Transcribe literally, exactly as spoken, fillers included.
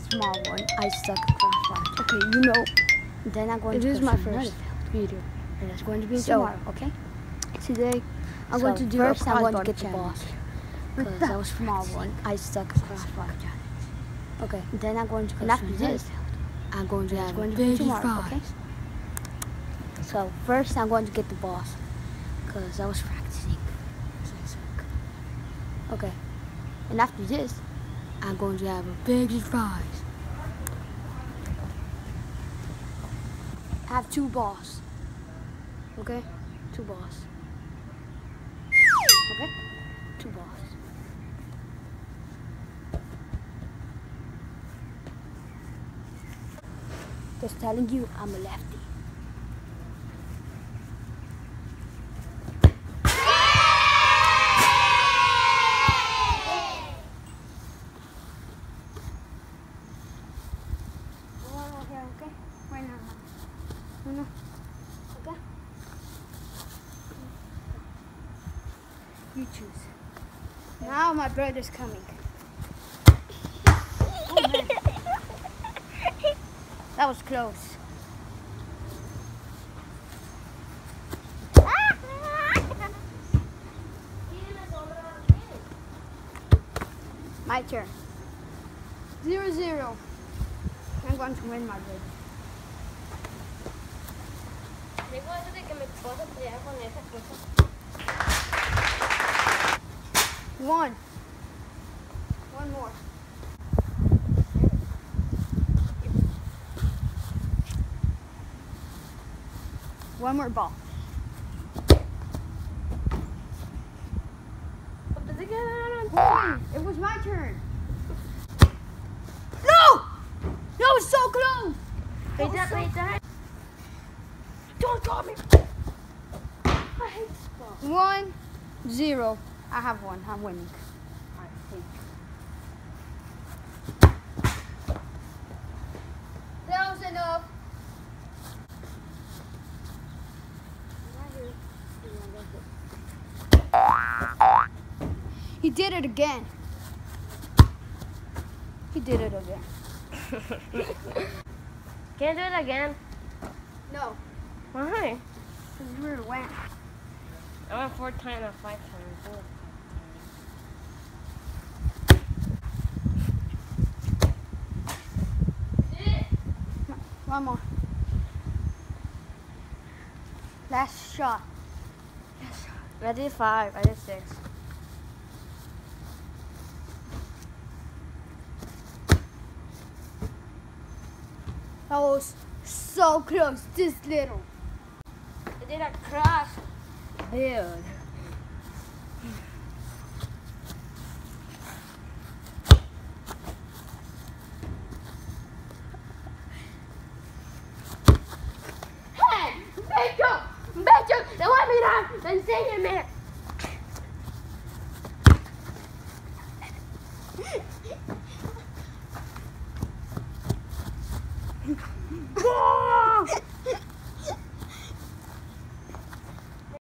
small one. I suck at Craft. Okay, you know. Then I'm going It to is go my to another first video, and it's going to be So, tomorrow. Okay. Today, I'm So going to do first a I'm going to crossbar get the challenge. boss because that was small one. I suck at Craft. Okay. Then I'm going to go And to after another this, field. I'm going to It's have going a to be big tomorrow. fries. Okay. So first I'm going to get the boss because I was practicing. Okay. And after this, I'm going to have a big fries. I have two balls. Okay? Two balls. Okay? Two balls. Just telling you, I'm a lefty. Okay. Right now. No, no. Okay. You choose. Now my brother's coming. Oh man. That was close. My turn. Zero zero. I'm going to win, my brother. One. One more. One more ball. One. It was my turn. No! No, it's so close. Wait, that, wait, that. Don't call me. I hate this ball. One, zero. I have one. I'm winning. I think. That was enough. He did it again. He did it again. Can't do it again. No. Why? Because you were went. I went four times or five times. One more. Last shot. Last shot. I did five. I did six. That was so close. This little. I did a cross build. Hey, Beto, Beto, te voy a mirar, enséñame.